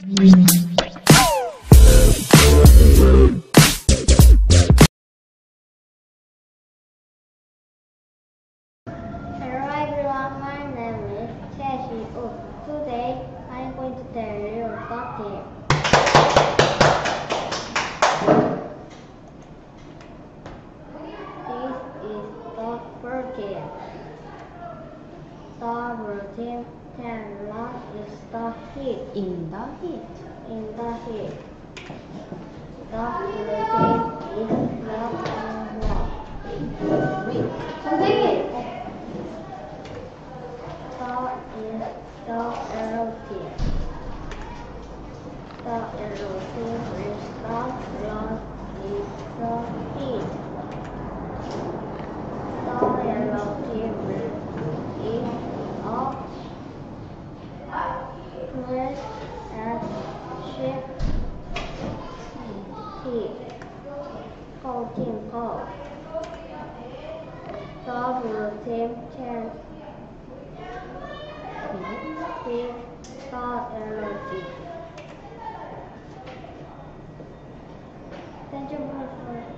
Hello everyone, my name is Choi Wook. Today I'm going to tell you about it. This is the routine. The routine can last is the heat. In the heat. In the heat. The routine is not anymore. Wait, 선생님! The erotic. The erotic will start lost is the heat. The erotic will is up press and shift heat. Coating cold. The routine can be the erotic. Thank you for